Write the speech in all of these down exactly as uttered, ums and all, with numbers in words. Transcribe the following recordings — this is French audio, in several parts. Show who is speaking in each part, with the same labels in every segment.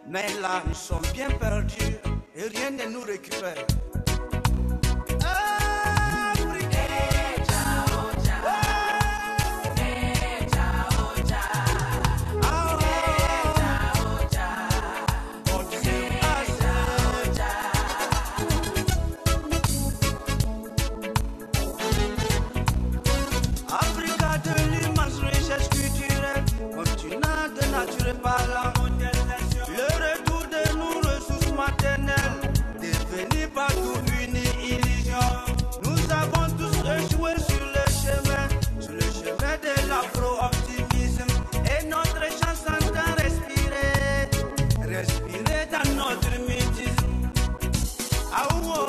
Speaker 1: Mais là, nous sommes bien perdus et rien ne nous récupère. Parlant, le retour de nos ressources maternelles, devenu partout une illusion. Nous avons tous échoué sur le chemin, sur le chemin de l'afro-optimisme. Et notre chance entend respirer, respirer dans notre mutisme. Ah oh,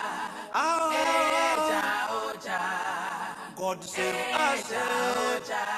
Speaker 1: God save us.